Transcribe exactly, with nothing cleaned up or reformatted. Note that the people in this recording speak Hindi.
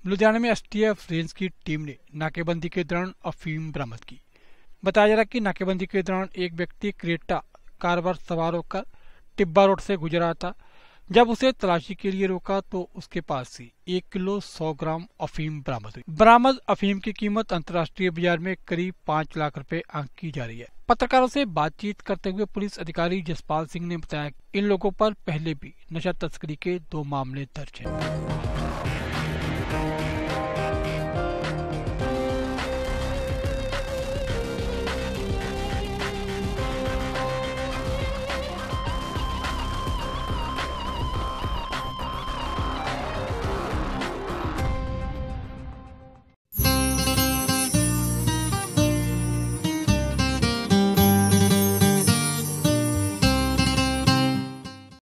लुधियाना में एसटीएफ रेंज की टीम ने नाकेबंदी के दौरान अफीम बरामद की। बताया जा रहा है कि नाकेबंदी के दौरान एक व्यक्ति क्रेटा कार पर सवार होकर टिब्बा रोड से गुजरा था। जब उसे तलाशी के लिए रोका तो उसके पास से एक किलो सौ ग्राम अफीम बरामद हुई। बरामद अफीम की कीमत अंतर्राष्ट्रीय बाजार में करीब पाँच लाख रुपए आंक की जा रही है। पत्रकारों से बातचीत करते हुए पुलिस अधिकारी जसपाल सिंह ने बताया कि इन लोगों पर पहले भी नशा तस्करी के दो मामले दर्ज हैं।